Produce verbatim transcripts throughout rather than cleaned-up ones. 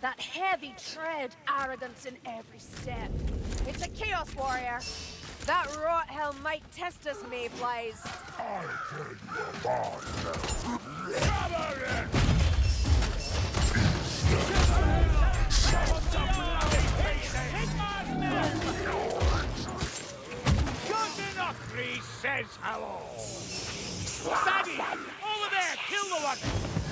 That heavy tread, arrogance in every step. It's a Chaos Warrior. That rot hell might test us, Mayflies. I'll tell you about it. Good enough, Reese says hello. Daddy, over there, kill the one.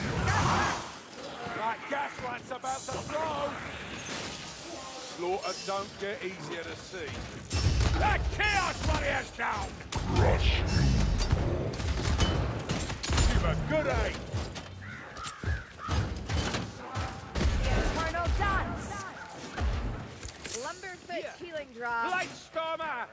That gas light's about to blow. Slaughter don't get easier to see. That Chaos Warrior's down! Rush. Give a good aim. The Eternal Dance. Lumberfoot Yeah. Healing Drop. Blightstormer!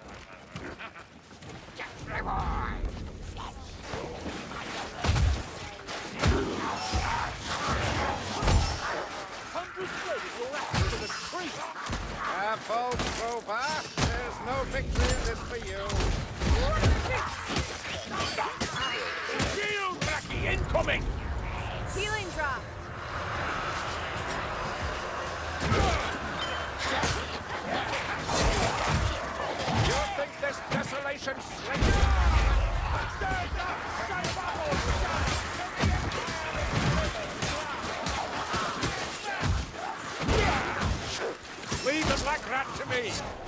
Hundreds ready to wrap to the tree. Careful, Grover. There's no victory in this for you. Shield Mackie incoming! Healing Drop. You think this desolation slings? Stand up! Stand bubble! Leave the black rat to me!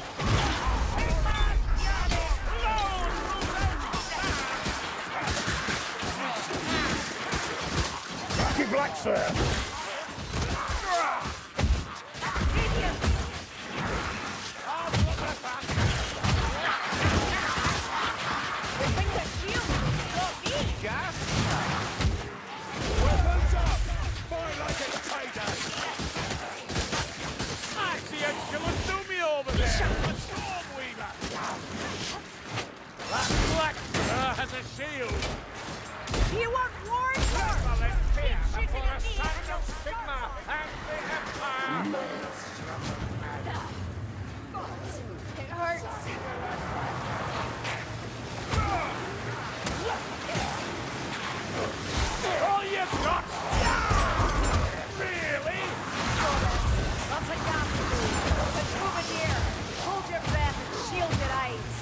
Lucky Black, sir. They think the shield got me. Gas? Weapons up! Fire like it's payday! I see a killer Doomy over there! A Stormweaver! That black uh, has a shield! Do you want war? Volunteer Keep shooting for a at me. sign of Sigma and the Empire! It hurts. All you've got! Really? That's a gap to do. But over here. Hold your breath and shield your eyes.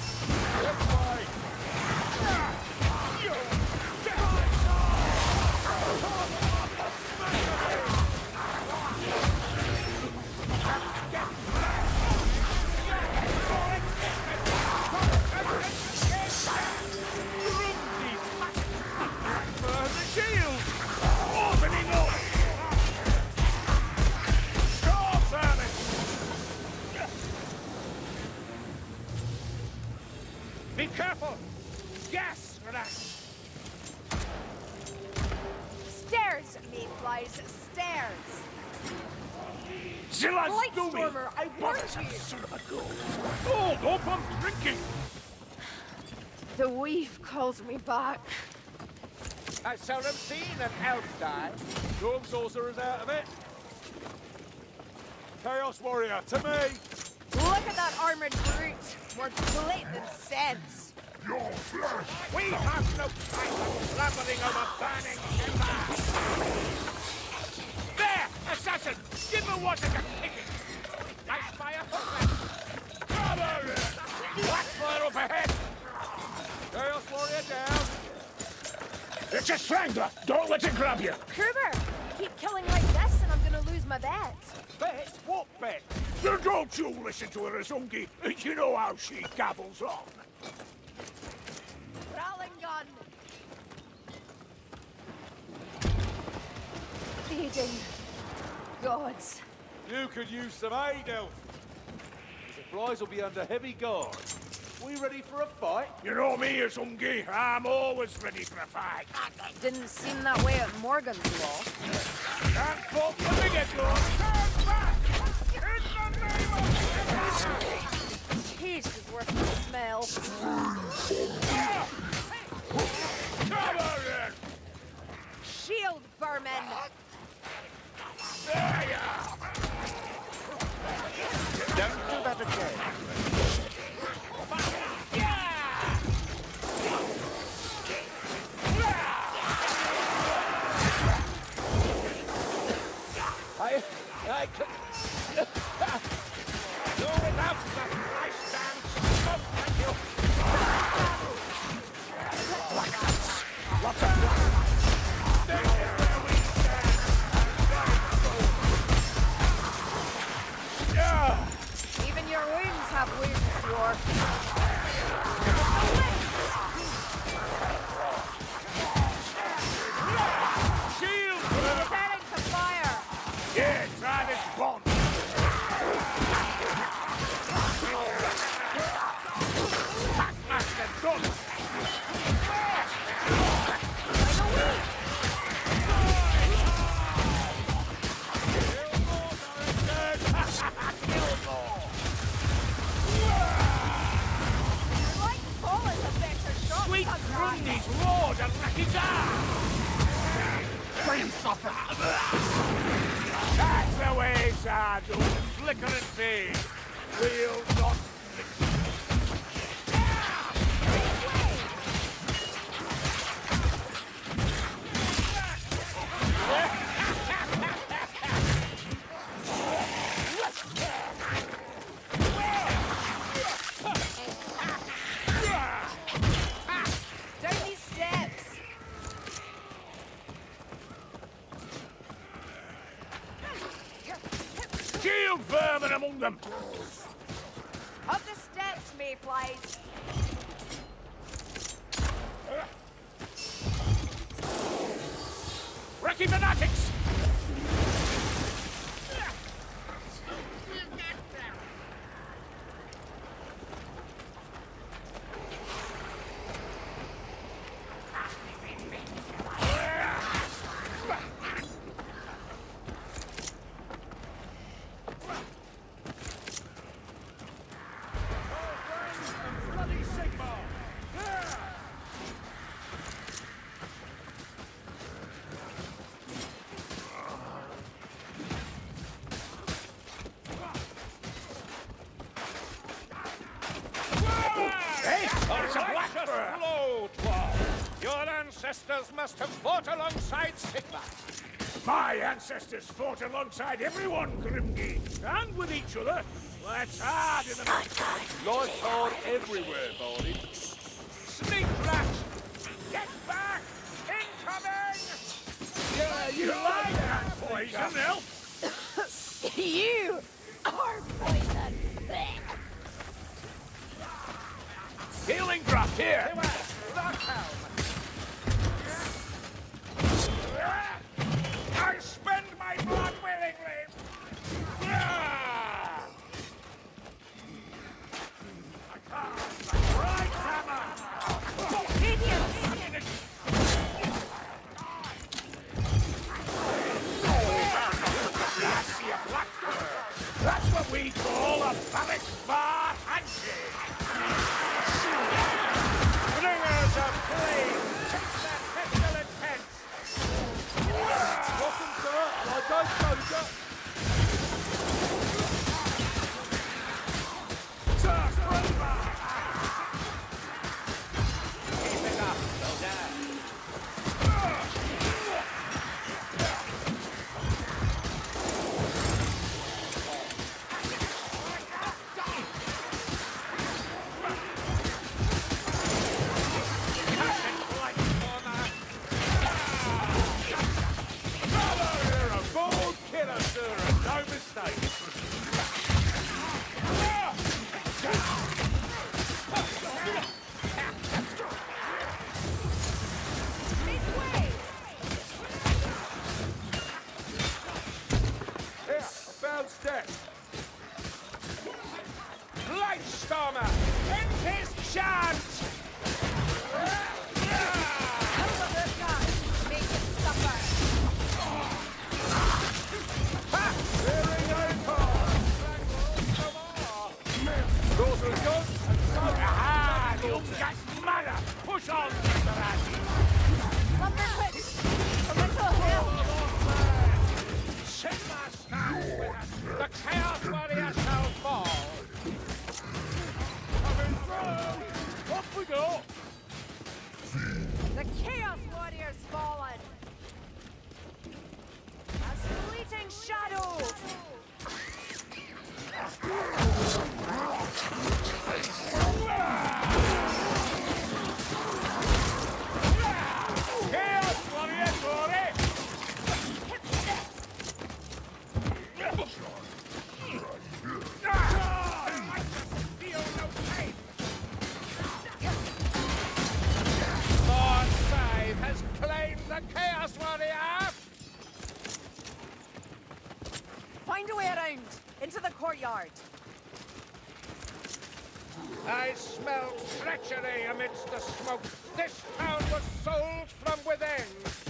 Burn the shield! Opening up! Storm service! Be careful! Gas rat! Stairs, Mayflies. Stairs. Zilla's Doomy! Blightstormer, I warned you. Hold up, I'm drinking! The weave calls me back. I've seldom seen an elf die. Storm Sorcerer's out of it. Chaos Warrior, to me! Look at that armored brute. More plate than sense. Your flesh. We have no time for blabbering over burning timber. There! Assassin! Give her one at the kicking! Nice fire footman. Cover it! Black flare overhead! Chaos Warrior down! It's a strangler. Don't let it grab you. Kruber, keep killing like this and I'm gonna lose my bet. Bet? What bet? Now don't you listen to her, Azungi. You know how she gabbles on. Ralling gun. Feeding. Gods. You could use some aid, Elf. The supplies will be under heavy guard. We ready for a fight? You know me, Azungi. I'm always ready for a fight. Didn't seem that way at Morgan's Law. Can't fault the bigger gun. Turn back! In the name of Taste is worth the smell. Cover it! Shield, vermin! There you are. Don't do that again. I, I I can... Do without the flesh dance. Oh, thank you. Lots of black. Stay here where we stand. Yeah. Even your wounds have wounds, dwarf. Shield! Preparing to fire. Yeah, try this bomb. Packmaster done. Like Paul is a better shot. Sweet sometimes. Grundy's Lord and Rakizar! That's the way, Sardo. Flicker and fade. We'll not fix it. Down these steps. Shield vermin among them! Up the steps, mayflies. Wrecking fanatics! Bloody Sigmar! Hey, it's a blackbird! Blow, dwarf. Your ancestors must have fought alongside Sigmar. My ancestors fought alongside everyone, Grimgi, and with each other. That's hard in the night. Lord Thor everywhere, Baldy. Sneak rat! Get back! Incoming! Yeah, You like that poison, elf? You are poison. Healing drop here! I spend my blood willingly! Ah! I can't! Right hammer! That's your blackbird! That's what we call a Babbitt Bar handshake! Bringers of flame, take that pestilent hence. Welcome, sir. I don't soldier. Sir, Springbar! Keep it up, soldier. You're a bold killer, sir, and no mistake. Here, I found steps. Blightstormer, end his charge! Make it suffer. Very no call. Doors are gone, and so Ah, the unjust mother! Push on, Mister Andy! Lumberfoot. A little help. Sigmar stands with us. The Chaos Warrior shall fall. coming through. Off we courtyard. I smell treachery amidst the smoke. This town was sold from within.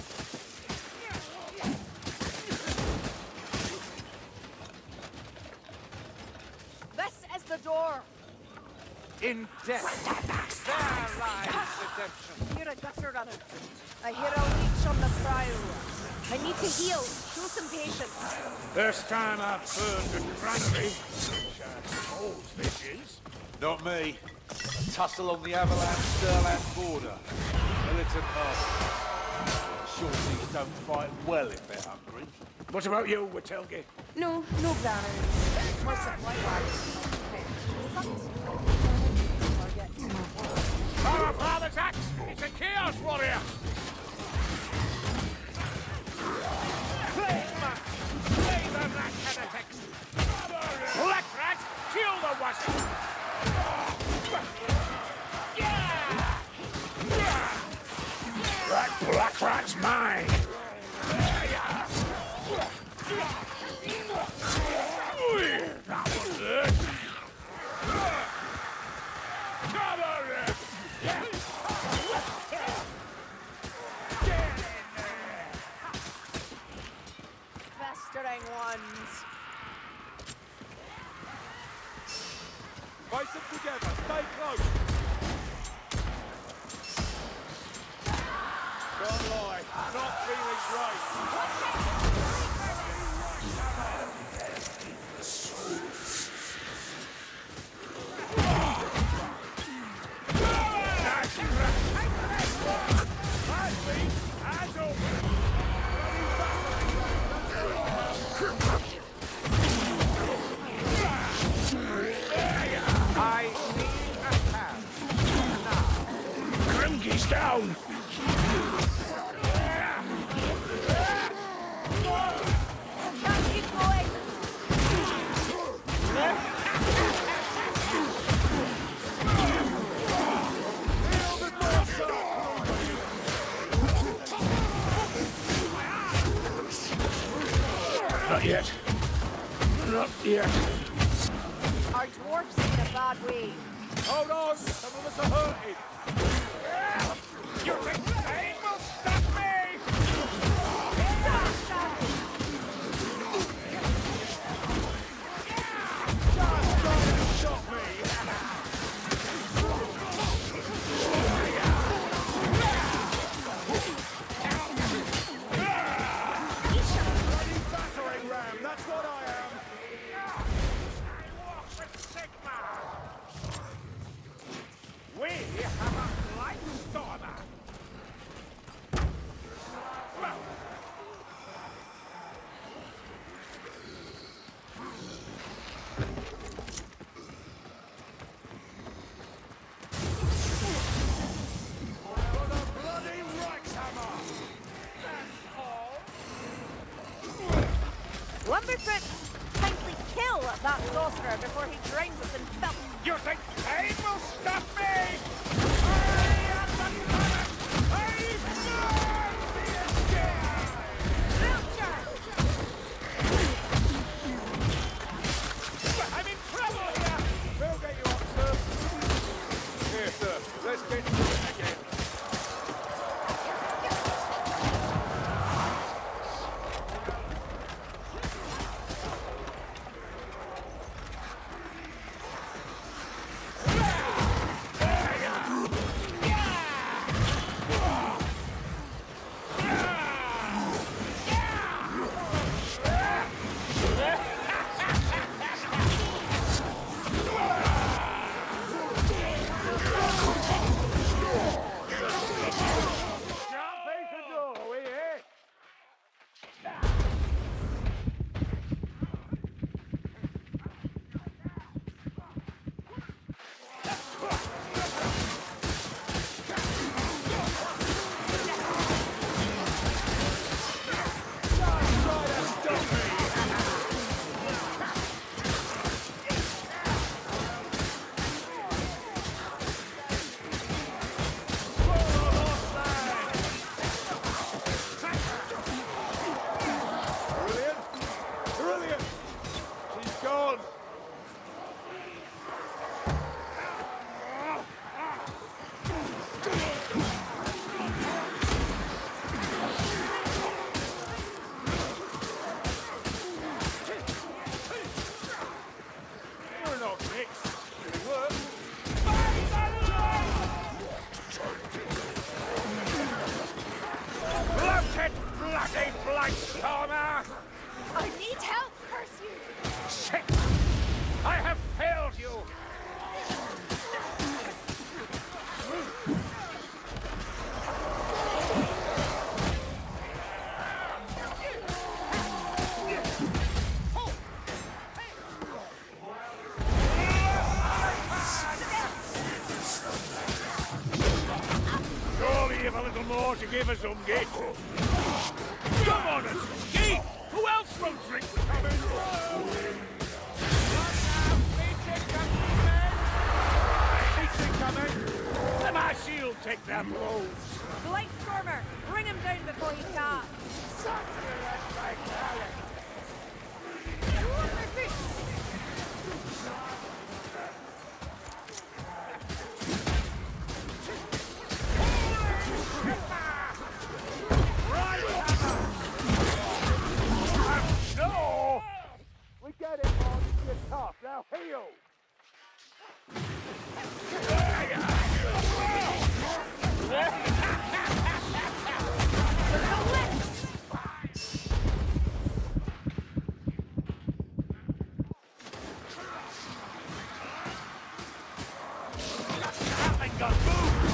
This is the door. In death, there lies redemption. You're a gutter runner. I hear a leech on the prow. I need to heal. Show some patience. First time I've heard the granary, which I suppose this is. Not me. A tussle on the Avalanche-Stirland border. Militant army. Shorties don't fight well if they're hungry. What about you, Witelgi? No, no granaries. More supply bags. Our father's axe! It's a Chaos Warrior! Play, man! Play the rat heretics! Black rat! Kill the wasp! That black rat's mine! That was it! Cover it! Festering ones. Face them together. Stay close. Don't lie. Not feeling great. I need a hand. Now. Grimke's down! Can't keep going. Not yet. Not yet. Our dwarf's in a bad way. Hold on. Some of us are hurting. You think pain will stop me? Just trying to stop me. Bloody battering ram. That's what I am. I walk with Sigma. We have a light stormer. For the bloody Reichshammer. That's all. Lumberfoots, kindly kill that sorcerer before he drowns us in filth. You think pain will stop me? I am the planet! I burn the sky! I'm in trouble here! We'll get you up, sir. Here, sir. Let's get to it again. sure to give us some git. Come on, Keith! Who else will drink the coming? Meeting coming. Let my shield take their blows. Blightstormer, bring him down before he casts. No! We get it, Mom. You're tough. Now heal! Nothing got moved!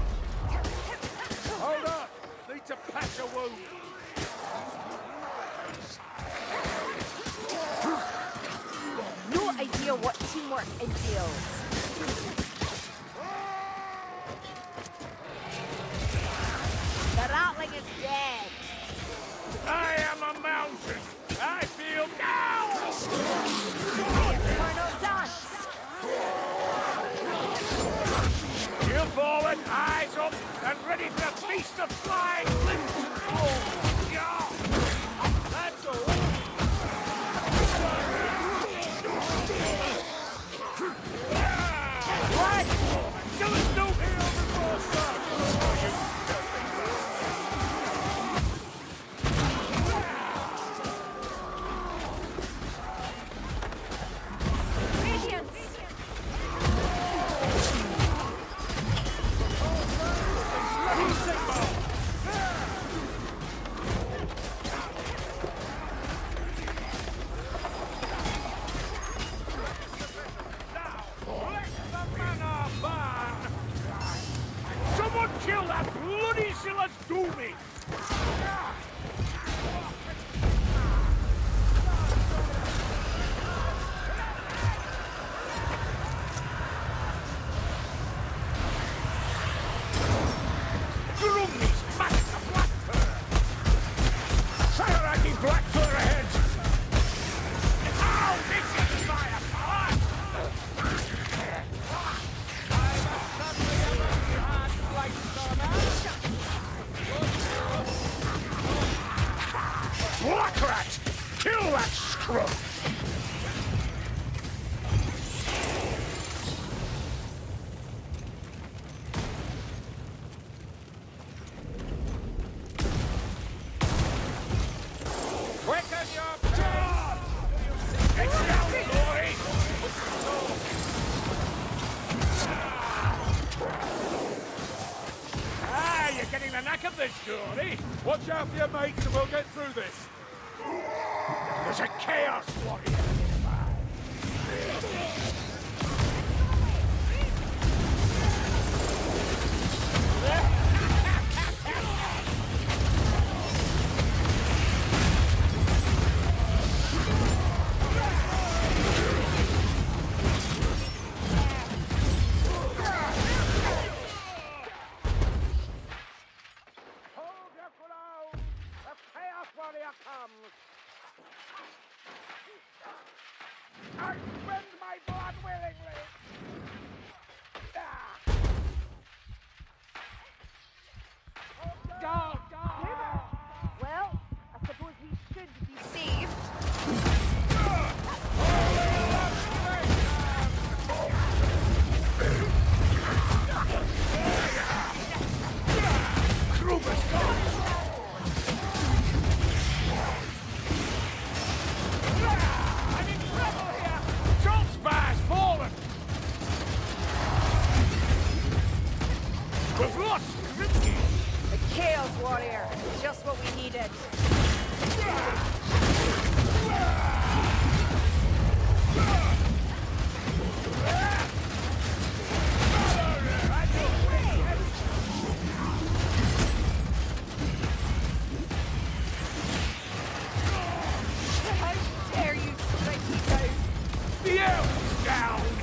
Hold up! Need to patch a wound. No idea what teamwork entails. The Ratling is dead. I am a mountain. I feel now. The Eternal Dance. You forward, eyes up, and ready for a feast of flying limbs and bones. Yeah. That's all. What? Kill us no hero before sun. Someone kill that bloody Silas Doomy! Grumney's back to Blackfur! Sagaraki Blackfur ahead! Ow! This is firepower! Black Rat! Kill that scrub! Quicken your pace! It's down, glory! Ah, you're getting the knack of this, Dory. Watch out for your mates and we'll get through this. There's a Chaos Warrior nearby. Hold your ground! The Chaos Warrior comes! I spend my blood willingly! Ah. Go, go! Well, I suppose we should be saved. Kruger's gone! I'm in trouble here! John's bar's fallen! We've lost Grimke! The Chaos Warrior. Just what we needed. How dare you strike me down? The elf's down!